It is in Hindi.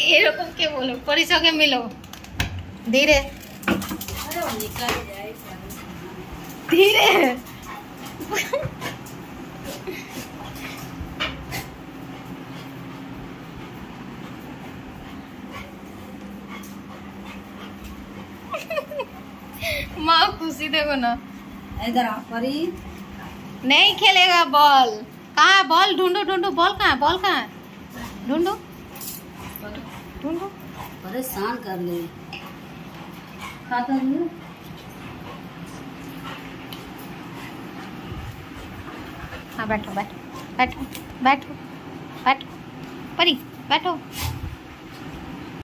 এরকম কে বলো, পরিচয়কে মিলো ধীরে ধীরে। माँ खुशी देखो ना, इधर आ परी। नहीं खेलेगा बॉल। कहाँ है बॉल? ढूंढो ढूंढो, बॉल कहाँ है? बॉल कहाँ है? ढूंढो ढूंढो। परेशान कर ले। खाता नहीं। हाँ बैठो बैठो बैठो बैठो बैठो परी बैठो।